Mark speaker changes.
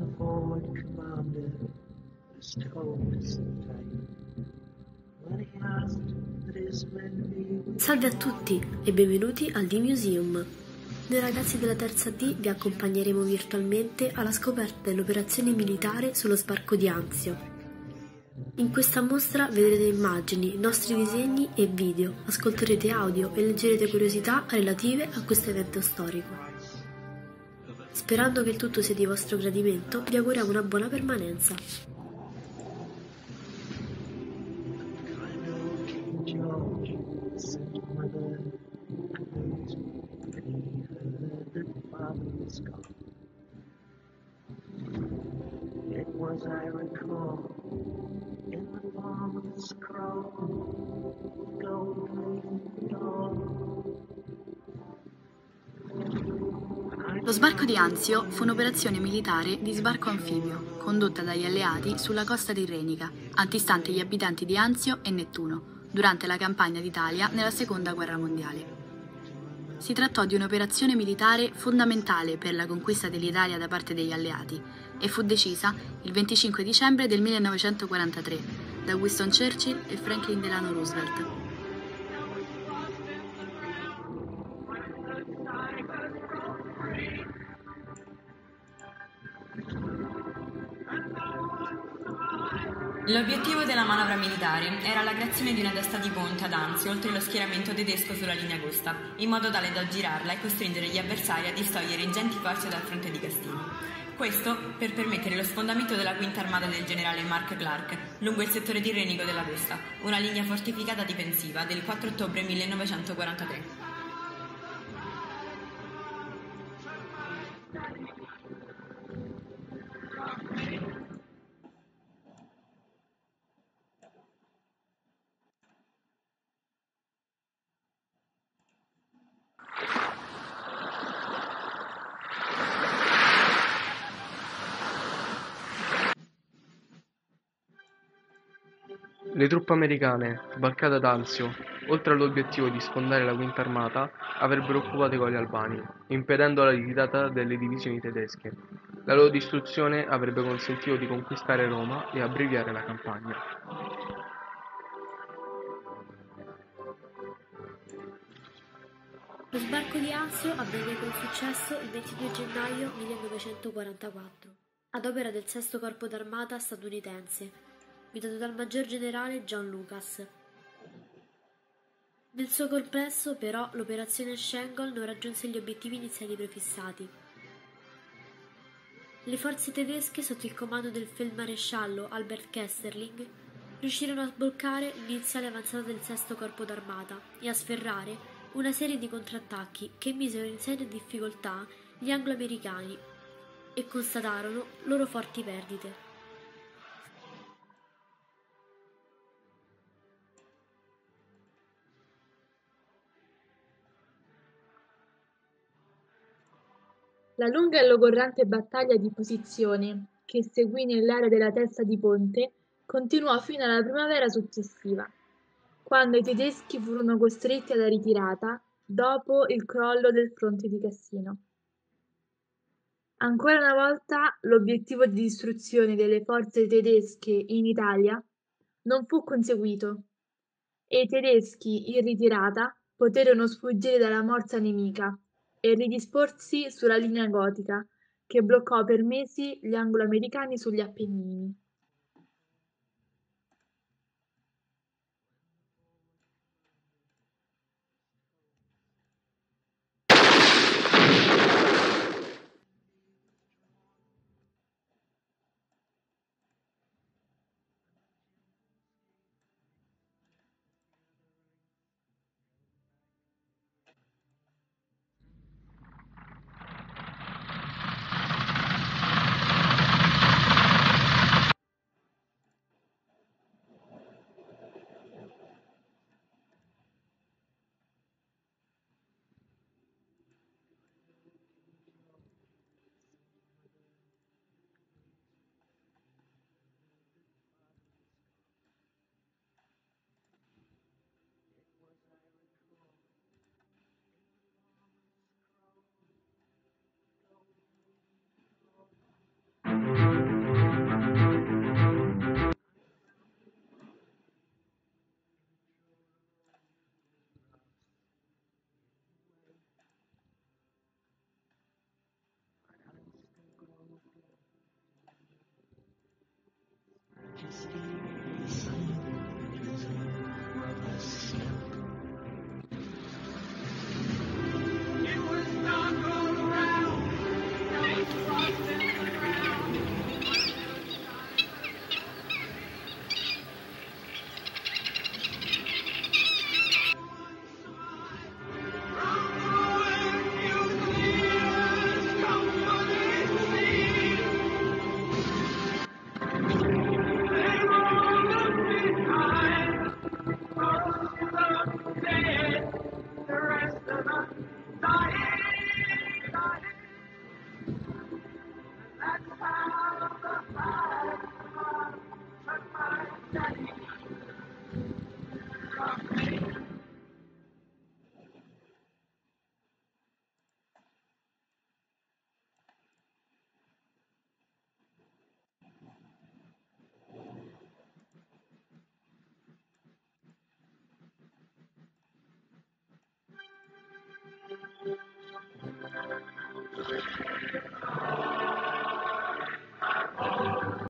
Speaker 1: forward commander was told to sit tight. When he asked what his men be.
Speaker 2: Salve a tutti e benvenuti al D-Museum. Noi ragazzi della terza D vi accompagneremo virtualmente alla scoperta dell'operazione militare sullo sbarco di Anzio. In questa mostra vedrete immagini, nostri disegni e video, ascolterete audio e leggerete curiosità relative a questo evento storico. Sperando che il tutto sia di vostro gradimento, vi auguriamo una buona permanenza.
Speaker 1: It was, I recall, in the form of a scroll, gold-leafed dawn.
Speaker 3: Lo sbarco di Anzio fu un'operazione militare di sbarco anfibio, condotta dagli alleati sulla costa tirrenica, antistante gli abitanti di Anzio e Nettuno, durante la campagna d'Italia nella Seconda Guerra Mondiale. Si trattò di un'operazione militare fondamentale per la conquista dell'Italia da parte degli alleati e fu decisa il 25 dicembre del 1943 da Winston Churchill e Franklin Delano Roosevelt.
Speaker 4: L'obiettivo della manovra militare era la creazione di una testa di ponte ad Anzio oltre lo schieramento tedesco sulla linea Agosta, in modo tale da girarla e costringere gli avversari a distogliere ingenti forze dal fronte di Castino. Questo per permettere lo sfondamento della quinta armata del generale Mark Clark lungo il settore tirrenico dell'Agosta, una linea fortificata difensiva del 4 ottobre 1943.
Speaker 5: Le truppe americane, sbarcate ad Anzio, oltre all'obiettivo di sfondare la quinta armata, avrebbero occupato i colli albani, impedendo la ritirata delle divisioni tedesche. La loro distruzione avrebbe consentito di conquistare Roma e abbreviare la campagna.
Speaker 2: Lo sbarco di Anzio avvenne con successo il 22 gennaio 1944, ad opera del Sesto Corpo d'Armata statunitense, guidato dal maggior generale John Lucas. Nel suo complesso, però, l'operazione Schengen non raggiunse gli obiettivi iniziali prefissati. Le forze tedesche, sotto il comando del feldmaresciallo Albert Kesselring, riuscirono a sbloccare l'iniziale avanzata del Sesto Corpo d'Armata e a sferrare una serie di contrattacchi che misero in seria difficoltà gli anglo-americani e constatarono loro forti perdite.
Speaker 6: La lunga e logorante battaglia di posizione, che seguì nell'area della testa di ponte, continuò fino alla primavera successiva, quando i tedeschi furono costretti alla ritirata dopo il crollo del fronte di Cassino. Ancora una volta l'obiettivo di distruzione delle forze tedesche in Italia non fu conseguito e i tedeschi in ritirata poterono sfuggire dalla morsa nemica e ridisporsi sulla linea gotica che bloccò per mesi gli anglo-americani sugli Appennini.